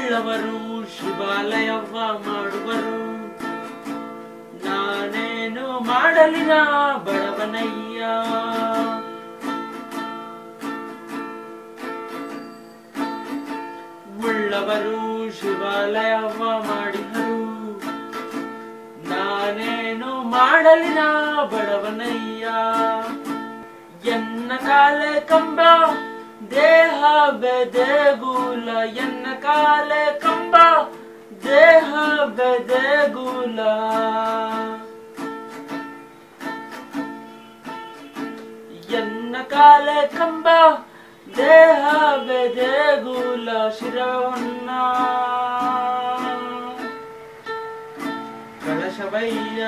ಉಳ್ಳವರು ಶಿವಾಲಯವ ಮಾಡುವರು, ನಾನೇನು ಮಾಡಲಿನ ಬಡವನಯ್ಯ. ಉಳ್ಳವರು ಶಿವಾಲಯವ ಮಾಡಿದರು, ನಾನೇನು ಮಾಡಲಿನ ಬಡವನಯ್ಯ. ಎನ್ನ ಕಾಲೆ ಕಂಬ ದೇಹವೇ ದೇಗುಲ, ಎನ್ನ ಕಾಲೆ ಕಂಬ ದೇಹವೇ ದೇಗುಲ. ಎನ್ನ ಕಾಲೆ ಕಂಬ ದೇಹವೇ ದೇಗುಲ. ಶಿರವನ್ನ ಕಳಶವಯ್ಯ,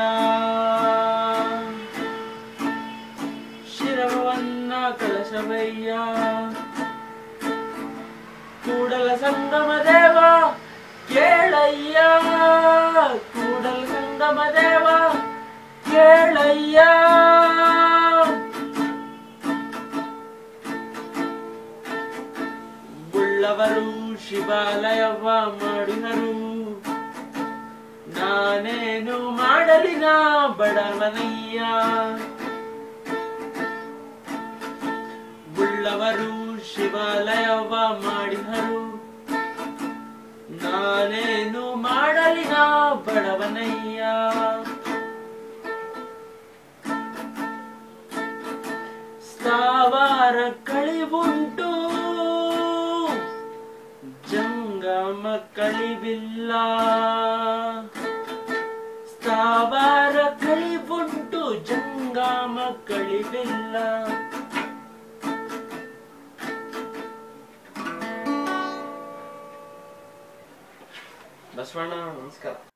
ಶಿರವನ್ನ ಕಳಶವಯ್ಯ. ಕೂಡಲ ಸಂಗಮ ದೇವ ಕೇಳಯ್ಯ, ಕೂಡಲ ಸಂಗಮ ದೇವ ಕೇಳಯ್ಯ. ಉಳ್ಳವರು ಶಿವಾಲಯವ ಮಾಡಿದರು, ನಾನೇನು ಮಾಡಲಿನ ಬಡವನಯ್ಯ. ಉಳ್ಳವರು ಶಿವಾಲಯವ ಮಾಡಿದರು, ನಾನೇನು ಮಾಡಲಿನ ಬಡವನಯ್ಯ. ಸ್ಥಾವರ ಕಳಿವುಂಟು ಜಂಗಮ ಕಳಿವಿಲ್ಲ, ಸ್ಥಾವರ ಕಳಿವುಂಟು ಜಂಗಮ ಕಳಿವಿಲ್ಲ. ಬಸವಣ್ಣ ನಮಸ್ಕಾರ.